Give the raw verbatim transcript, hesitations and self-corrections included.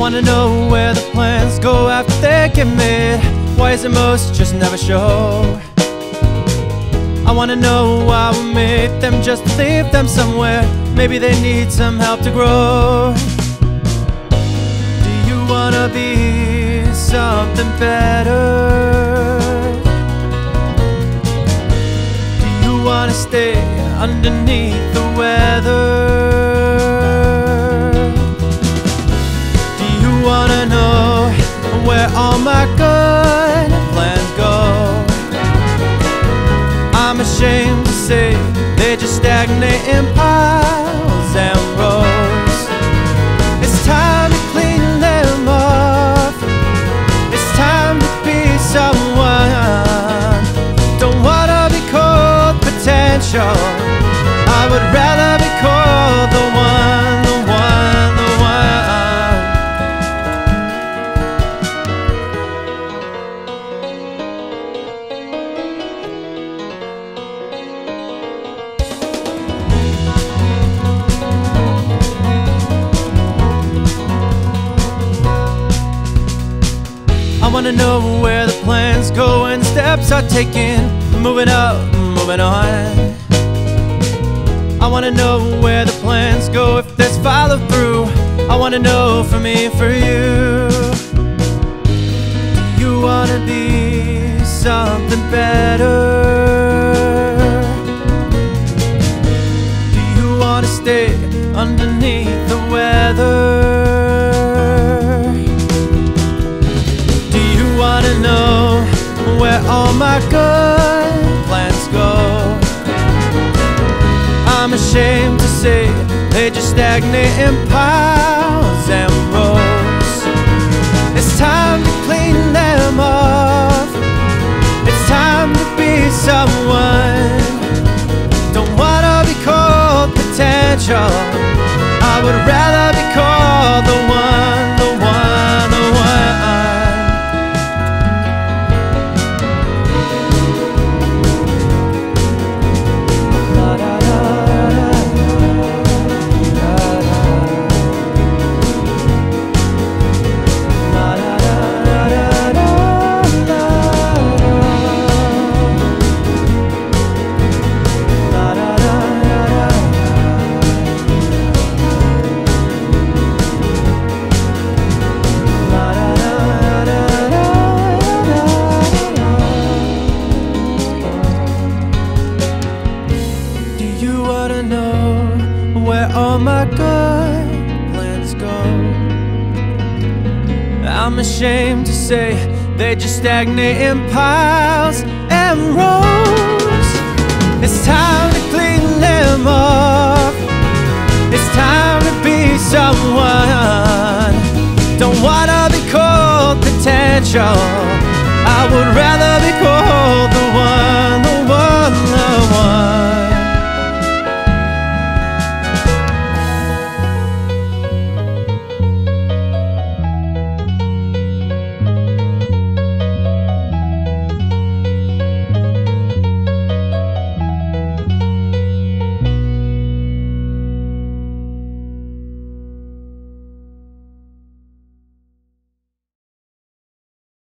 wanna know where the plans go after they get made. Why is it most just never show? I wanna know why we made them just to leave them somewhere. Maybe they need some help to grow. Do you wanna be something better? Do you wanna stay underneath the weather? Do you wanna know where all my good plans go? I'm ashamed to say they just stagnate in piles and rows. It's time to clean them off. It's time to be someone. Don't wanna be called potential. I would rather be called the one, the one, the one. I wanna know where the plans go and steps are taken, moving up, moving on. I wanna know where the plans go if there's follow through. I wanna know for me, for you. Do you wanna be something better? Do you wanna stay underneath the weather? Do you wanna know where all my good plans go? I'm ashamed to say they just stagnate in piles and rows. It's time to clean them off. It's time to be someone. Don't wanna be called potential. I would rather be called the one, the one, the one. Where all my good plans go. I'm ashamed to say they just stagnate in piles and rows. It's time to clean them off. It's time to be someone. Don't wanna be called potential. I would rather be called